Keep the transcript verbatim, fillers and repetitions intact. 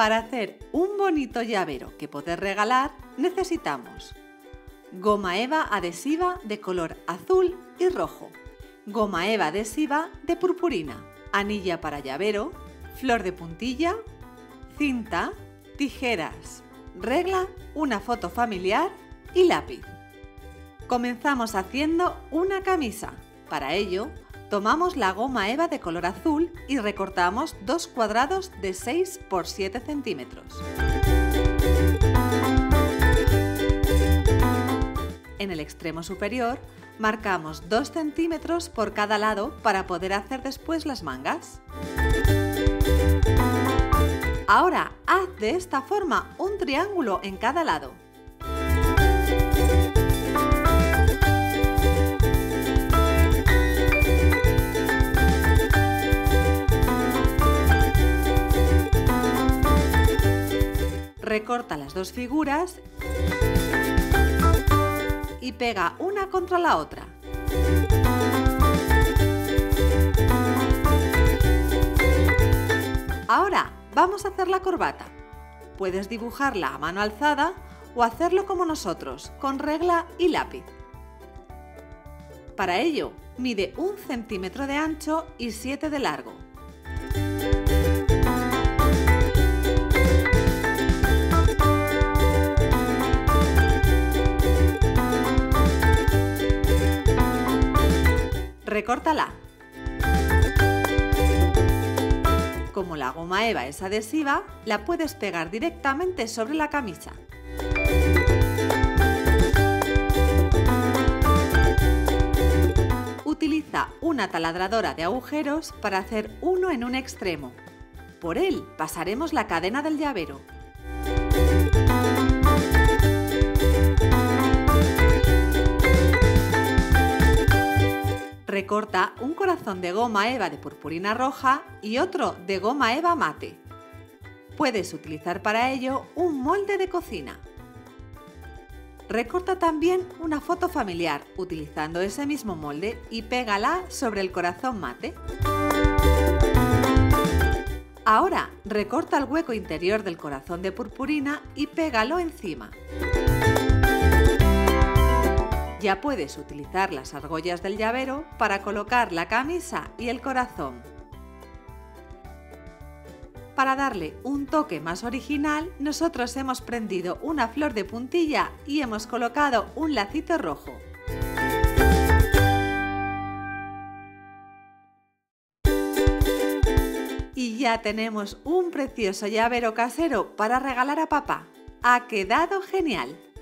Para hacer un bonito llavero que poder regalar, necesitamos goma eva adhesiva de color azul y rojo, goma eva adhesiva de purpurina, anilla para llavero, flor de puntilla, cinta, tijeras, regla, una foto familiar y lápiz. Comenzamos haciendo una camisa. Para ello, tomamos la goma eva de color azul y recortamos dos cuadrados de seis por siete centímetros. En el extremo superior marcamos dos centímetros por cada lado para poder hacer después las mangas. Ahora haz de esta forma un triángulo en cada lado. Recorta las dos figuras y pega una contra la otra. Ahora vamos a hacer la corbata. Puedes dibujarla a mano alzada o hacerlo como nosotros, con regla y lápiz. Para ello, mide un centímetro de ancho y siete de largo. Recórtala. Como la goma eva es adhesiva, la puedes pegar directamente sobre la camisa. Utiliza una taladradora de agujeros para hacer uno en un extremo. Por él pasaremos la cadena del llavero. Recorta un corazón de goma eva de purpurina roja y otro de goma eva mate. Puedes utilizar para ello un molde de cocina. Recorta también una foto familiar utilizando ese mismo molde y pégala sobre el corazón mate. Ahora recorta el hueco interior del corazón de purpurina y pégalo encima. Ya puedes utilizar las argollas del llavero para colocar la camisa y el corazón. Para darle un toque más original, nosotros hemos prendido una flor de puntilla y hemos colocado un lacito rojo. Y ya tenemos un precioso llavero casero para regalar a papá. ¡Ha quedado genial!